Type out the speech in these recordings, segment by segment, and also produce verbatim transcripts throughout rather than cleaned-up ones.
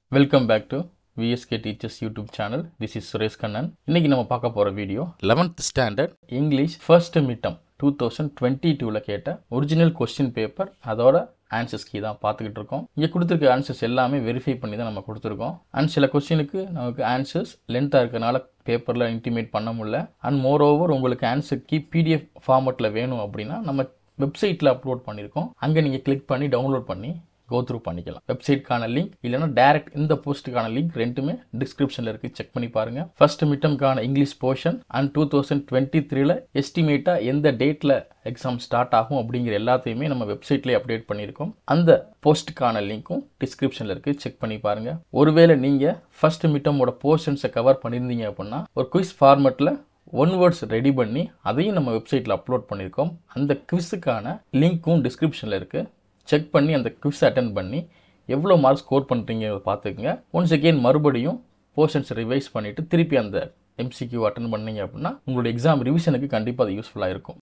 Welcome back to V S K Teachers YouTube channel. This is Suresh Kannan. இன்னைக்கு நம்ம பார்க்க போற வீடியோ eleventh standard English first midterm twenty twenty-two ல கேட்ட ஒரிஜினல் क्वेश्चन பேப்பர் அதோட ஆன்சர்ஸ் கீ தான் பார்த்துக்கிட்டு இருக்கோம். இங்க கொடுத்திருக்க ஆன்சர்ஸ் எல்லாமே வெரிஃபை பண்ணி தான் நம்ம கொடுத்திருக்கோம். அண்ட் சில क्वेश्चनக்கு நமக்கு ஆன்சர்ஸ் லென்த்தா இருக்கனால பேப்பர்ல இன்டிமேட் பண்ண முடியல. அண்ட் மோர் ஓவர் உங்களுக்கு answer key P D F ஃபார்மட்ல வேணும் அப்படினா நம்ம வெப்சைட்ல அப்லோட் பண்ணிருக்கோம். அங்க நீங்க கிளிக் பண்ணி டவுன்லோட் பண்ணி go through பண்ணிக்கலாம். வெப்சைட்கான லிங்க் இல்லனா டைரக்ட் இந்த போஸ்ட்கான லிங்க் ரெண்டுமே டிஸ்கிரிப்ஷன்ல இருக்கு, செக் பண்ணி பாருங்க. ஃபர்ஸ்ட் மிட்டம்கான English portion and twenty twenty-three ல எஸ்டிமேட்டா எந்த டேட்ல எக்ஸாம் ஸ்டார்ட் ஆகும் அப்படிங்கிற எல்லாத்தையுமே நம்ம வெப்சைட்லயே அப்டேட் பண்ணியிருக்கோம். அந்த போஸ்ட்கான லிங்க்கும் டிஸ்கிரிப்ஷன்ல இருக்கு, செக் பண்ணி பாருங்க. ஒருவேளை நீங்க ஃபர்ஸ்ட் மிட்டமோட போர்ஷன்ஸை கவர் பண்ணியிருந்தீங்க அப்படின்னா ஒரு குவிஸ் ஃபார்மட்ல ஒன் வேர்ட்ஸ் ரெடி பண்ணி அதையும் நம்ம வெப்சைட்ல அப்லோட் பண்ணியிருக்கோம். அந்த குவிஸுக்கான லிங்க்கும் டிஸ்கிரிப்ஷன்ல இருக்கு, செக் பண்ணி அந்த குவிஸ் அட்டென்ட் பண்ணி எவ்வளோ மார்க் ஸ்கோர் பண்ணுறீங்க பார்த்துக்குங்க. ஒன்ஸ் அகெயின் மறுபடியும் போர்ஷன்ஸ் ரிவைஸ் பண்ணிவிட்டு திருப்பி அந்த எம்சிக்யூ அட்டென்ட் பண்ணீங்க அப்படின்னா உங்களோட எக்ஸாம் ரிவிஷனுக்கு கண்டிப்பாக அது யூஸ்ஃபுல்லாக இருக்கும்.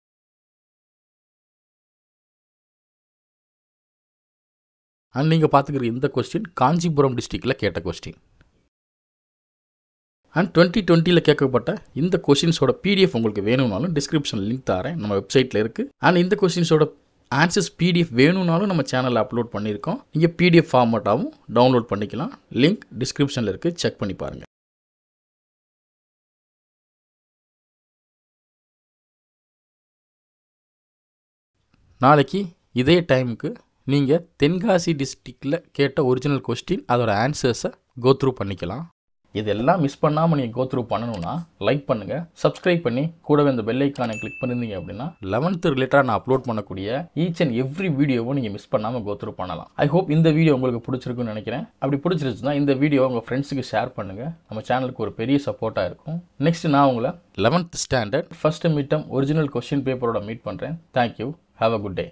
அண்ட் நீங்கள் பார்த்துக்கிற இந்த கொஸ்டின் காஞ்சிபுரம் டிஸ்ட்ரிக்டில் கேட்ட கொஸ்டின். அண்ட் டுவெண்ட்டி டுவெண்ட்டியில் கேட்கப்பட்ட இந்த கொஸ்டின்ஸோட பிடிஎஃப் உங்களுக்கு வேணும்னாலும் டிஸ்கிரிப்ஷன் லிங்க் தரேன், நம்ம வெப்சைட்டில் இருக்குது. அண்ட் இந்த கொஸ்டின்ஸோட ஆன்சர்ஸ் பிடிஎஃப் வேணும்னாலும் நம்ம சேனலில் அப்லோட் பண்ணியிருக்கோம். இங்கே பிடிஎஃப் ஃபார்மட்டாகவும் டவுன்லோட் பண்ணிக்கலாம். லிங்க் டிஸ்கிரிப்ஷனில் இருக்குது, செக் பண்ணி பாருங்கள். நாளைக்கு இதே டைமுக்கு நீங்கள் தென்காசி டிஸ்ட்ரிக்டில் கேட்ட ஒரிஜினல் கொஸ்டின் அதோட ஆன்சர்ஸை கோத்ரூ பண்ணிக்கலாம். இதெல்லாம் மிஸ் பண்ணாமல் நீங்கள் கோத்ரூ பண்ணணும்னா லைக் பண்ணுங்கள், சப்ஸ்கிரைப் பண்ணி கூடவே இந்த பெல் ஐக்கானை கிளிக் பண்ணியிருந்தீங்க அப்படின்னா லெவன்த்து ரிலேட்டடாக நான் அப்லோட் பண்ணக்கூடிய ஈச் அண்ட் எவ்ரி வீடியோவும் நீங்கள் மிஸ் பண்ணாமல் கோத்ரூ பண்ணலாம். ஐ ஹோப் இந்த வீடியோ உங்களுக்கு பிடிச்சிருக்குன்னு நினைக்கிறேன். அப்படி பிடிச்சிருச்சுன்னா இந்த வீடியோ உங்கள் ஃப்ரெண்ட்ஸுக்கு ஷேர் பண்ணுங்கள், நம்ம சேனலுக்கு ஒரு பெரிய சப்போர்ட்டாக இருக்கும். நெக்ஸ்ட் நான் உங்களை eleventh standard first midterm original question பேப்பரோட மீட் பண்ணுறேன். Thank you, have a good day.